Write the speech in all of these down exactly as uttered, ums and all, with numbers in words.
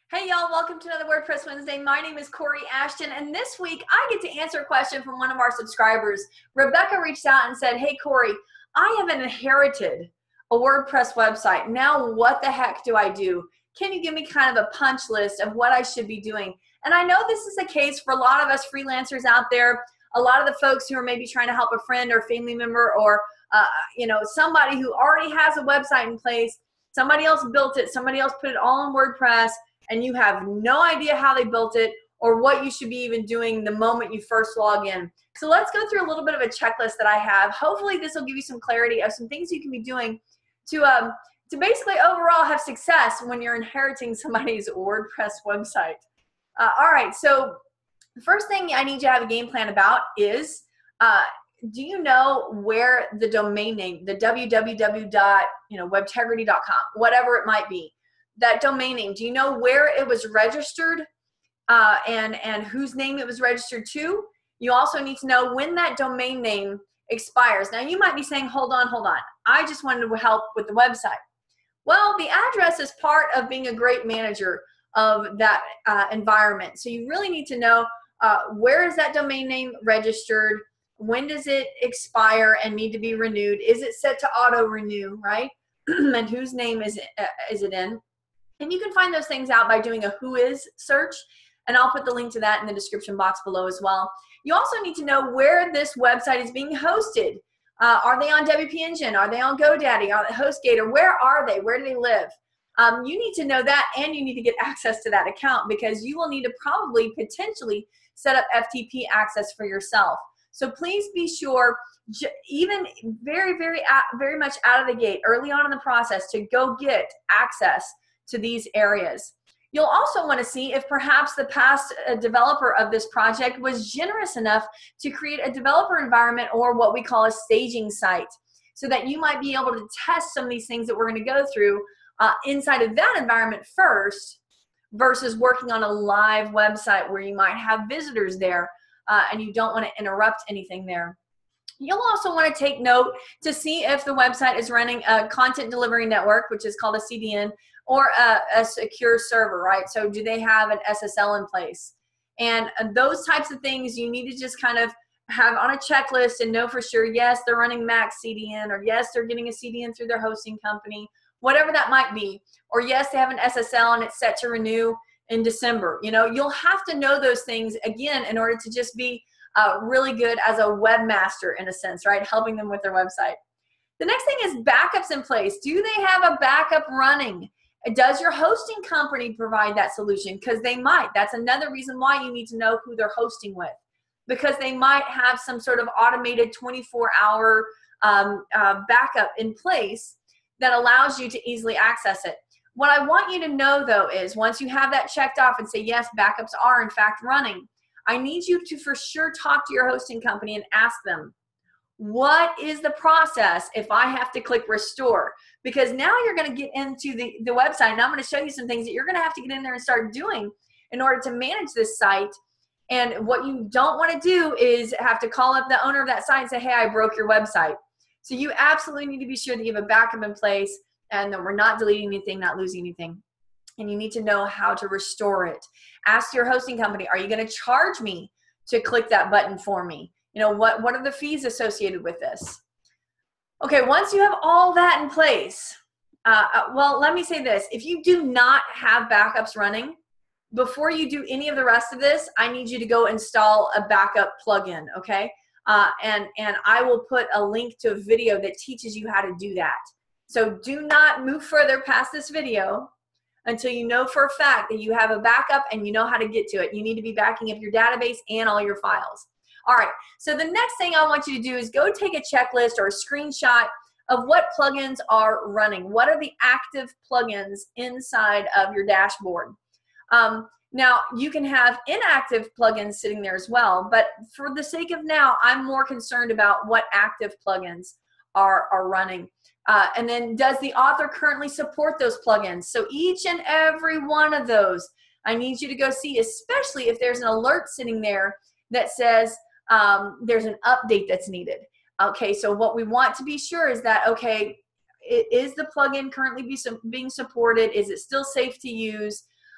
Hey y'all, welcome to another WordPress Wednesday. My name is Corey Ashton, and this week I get to answer a question from one of our subscribers. Rebecca reached out and said, hey Corey, I have inherited a WordPress website. Now what the heck do I do? Can you give me kind of a punch list of what I should be doing? And I know this is the case for a lot of us freelancers out there, a lot of the folks who are maybe trying to help a friend or family member or uh, you know, somebody who already has a website in place. Somebody else built it, somebody else put it all in WordPress, and you have no idea how they built it or what you should be even doing the moment you first log in. So let's go through a little bit of a checklist that I have. Hopefully this will give you some clarity of some things you can be doing to, um, to basically overall have success when you're inheriting somebody's WordPress website. Uh, all right, so the first thing I need you to have a game plan about is, uh, do you know where the domain name, the w w w dot webtegrity dot com, whatever it might be, that domain name, do you know where it was registered uh, and, and whose name it was registered to? You also need to know when that domain name expires. Now you might be saying, hold on, hold on. I just wanted to help with the website. Well, the address is part of being a great manager of that uh, environment. So you really need to know uh, where is that domain name registered? When does it expire and need to be renewed? Is it set to auto renew, right? And whose name is it, uh, is it in? And you can find those things out by doing a who is search, and I'll put the link to that in the description box below as well. You also need to know where this website is being hosted. Uh, are they on W P Engine? Are they on GoDaddy? On HostGator? Where are they? Where do they live? Um, you need to know that, and you need to get access to that account because you will need to probably potentially set up F T P access for yourself. So please be sure, even very, very, very much out of the gate, early on in the process, to go get access to these areas. You'll also want to see if perhaps the past uh, developer of this project was generous enough to create a developer environment or what we call a staging site, so that you might be able to test some of these things that we're going to go through uh, inside of that environment first versus working on a live website where you might have visitors there uh, and you don't want to interrupt anything there. You'll also want to take note to see if the website is running a content delivery network, which is called a C D N, or a, a secure server, right? So do they have an S S L in place? And those types of things you need to just kind of have on a checklist and know for sure, yes, they're running Max C D N, or yes, they're getting a C D N through their hosting company, whatever that might be. Or yes, they have an S S L and it's set to renew in December. You know, you'll have to know those things, again, in order to just be uh, really good as a webmaster in a sense, right? Helping them with their website. The next thing is backups in place. Do they have a backup running? Does your hosting company provide that solution? Because they might. That's another reason why you need to know who they're hosting with, because they might have some sort of automated twenty-four hour um, uh, backup in place that allows you to easily access it. What I want you to know, though, is once you have that checked off and say, yes, backups are in fact running, I need you to for sure talk to your hosting company and ask them, what is the process if I have to click restore? Because now you're going to get into the, the website, and I'm going to show you some things that you're going to have to get in there and start doing in order to manage this site. And what you don't want to do is have to call up the owner of that site and say, hey, I broke your website. So you absolutely need to be sure that you have a backup in place and that we're not deleting anything, not losing anything. And you need to know how to restore it. Ask your hosting company, are you going to charge me to click that button for me? You know, what, what are the fees associated with this? Okay, once you have all that in place, uh, uh, well, let me say this. If you do not have backups running, before you do any of the rest of this, I need you to go install a backup plugin, okay? Uh, and, and I will put a link to a video that teaches you how to do that. So do not move further past this video until you know for a fact that you have a backup and you know how to get to it. You need to be backing up your database and all your files. All right, so the next thing I want you to do is go take a checklist or a screenshot of what plugins are running. What are the active plugins inside of your dashboard? Um, now, you can have inactive plugins sitting there as well, but for the sake of now, I'm more concerned about what active plugins are, are running. Uh, and then does the author currently support those plugins? So each and every one of those, I need you to go see, especially if there's an alert sitting there that says um, there's an update that's needed. Okay, so what we want to be sure is that, okay, is the plugin currently be, being supported? Is it still safe to use?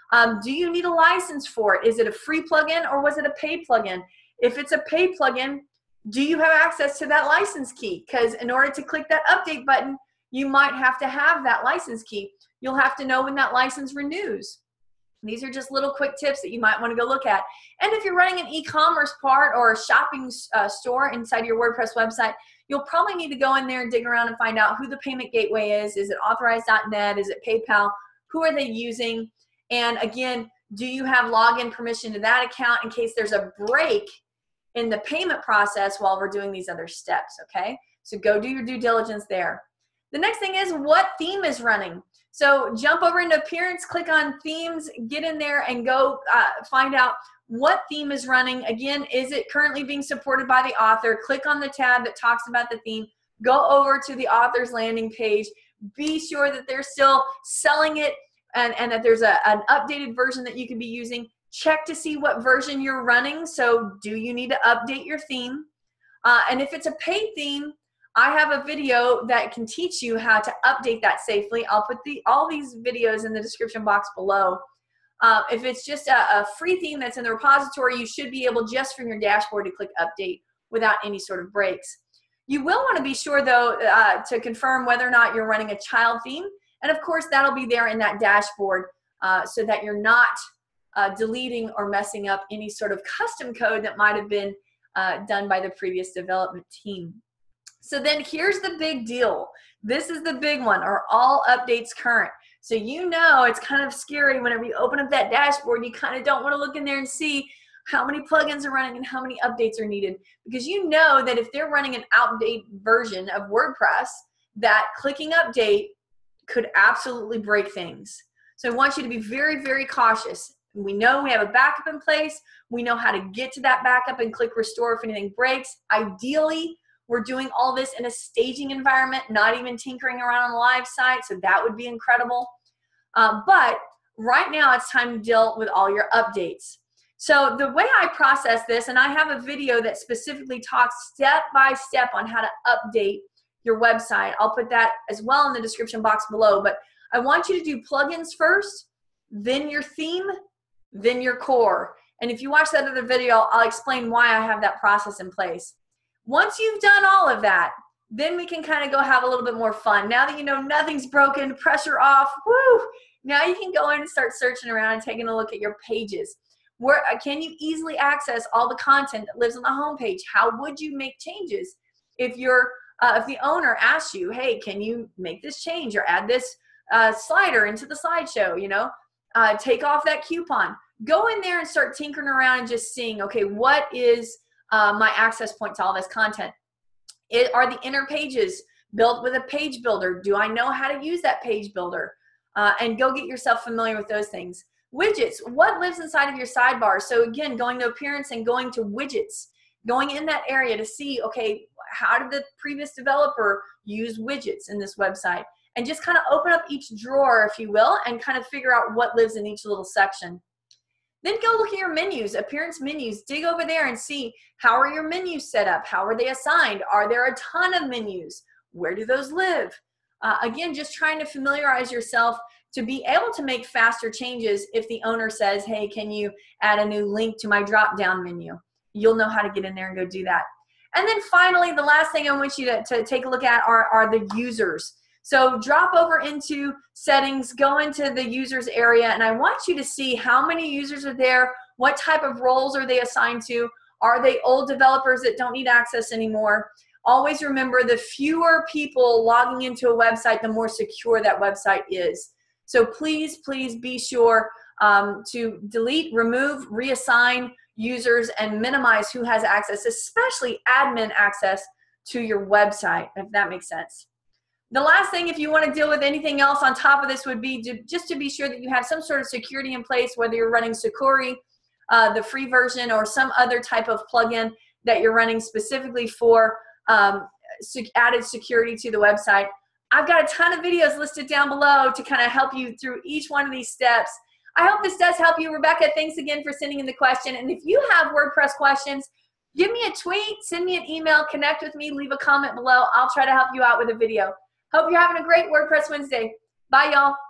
Um, do you need a license for it? Is it a free plugin or was it a paid plugin? If it's a paid plugin, do you have access to that license key? Because in order to click that update button, you might have to have that license key. You'll have to know when that license renews. These are just little quick tips that you might want to go look at. And if you're running an e-commerce part or a shopping uh, store inside your WordPress website, you'll probably need to go in there and dig around and find out who the payment gateway is. Is it authorized dot net? Is it PayPal? Who are they using? And again, do you have login permission to that account in case there's a break in the payment process while we're doing these other steps, okay? So go do your due diligence there. The next thing is what theme is running. So jump over into Appearance, click on Themes, get in there and go uh, find out what theme is running. Again, is it currently being supported by the author? Click on the tab that talks about the theme. Go over to the author's landing page. Be sure that they're still selling it and, and that there's a, an updated version that you can be using. Check to see what version you're running. So do you need to update your theme? Uh, and if it's a paid theme, I have a video that can teach you how to update that safely. I'll put the, all these videos in the description box below. Uh, if it's just a, a free theme that's in the repository, you should be able just from your dashboard to click update without any sort of breaks. You will want to be sure though uh, to confirm whether or not you're running a child theme. And of course that'll be there in that dashboard uh, so that you're not uh, deleting or messing up any sort of custom code that might have been uh, done by the previous development team. So then here's the big deal. This is the big one. Are all updates current? So you know it's kind of scary whenever you open up that dashboard, you kind of don't want to look in there and see how many plugins are running and how many updates are needed. Because you know that if they're running an outdated version of WordPress, that clicking update could absolutely break things. So I want you to be very, very cautious. We know we have a backup in place. We know how to get to that backup and click restore if anything breaks. Ideally, we're doing all this in a staging environment, not even tinkering around on the live site, so that would be incredible. Uh, but right now, it's time to deal with all your updates. So the way I process this, and I have a video that specifically talks step by step on how to update your website. I'll put that as well in the description box below, but I want you to do plugins first, then your theme, then your core. And if you watch that other video, I'll explain why I have that process in place. Once you've done all of that, then we can kind of go have a little bit more fun. Now that you know nothing's broken, pressure off, woo! Now you can go in and start searching around and taking a look at your pages. Where can you easily access all the content that lives on the home page? How would you make changes if you're uh, if the owner asks you, hey, can you make this change or add this uh, slider into the slideshow? You know, uh, take off that coupon. Go in there and start tinkering around and just seeing, okay, what is Uh, my access point to all this content? It, are the inner pages built with a page builder? Do I know how to use that page builder? Uh, and go get yourself familiar with those things. Widgets, what lives inside of your sidebar? So again, going to appearance and going to widgets, going in that area to see, okay, how did the previous developer use widgets in this website? And just kind of open up each drawer, if you will, and kind of figure out what lives in each little section. Then go look at your menus, appearance menus. Dig over there and see how are your menus set up? How are they assigned? Are there a ton of menus? Where do those live? Uh, again, just trying to familiarize yourself to be able to make faster changes if the owner says, hey, can you add a new link to my drop-down menu? You'll know how to get in there and go do that. And then finally, the last thing I want you to, to take a look at are, are the users. So drop over into settings, go into the users area, and I want you to see how many users are there, what type of roles are they assigned to, are they old developers that don't need access anymore? Always remember, the fewer people logging into a website, the more secure that website is. So please, please be sure um, to delete, remove, reassign users and minimize who has access, especially admin access to your website, if that makes sense. The last thing, if you want to deal with anything else on top of this, would be to, just to be sure that you have some sort of security in place, whether you're running Sakuri, uh, the free version, or some other type of plugin that you're running specifically for um, added security to the website. I've got a ton of videos listed down below to kind of help you through each one of these steps. I hope this does help you. Rebecca, thanks again for sending in the question. And if you have WordPress questions, give me a tweet, send me an email, connect with me, leave a comment below. I'll try to help you out with a video. Hope you're having a great WordPress Wednesday. Bye, y'all.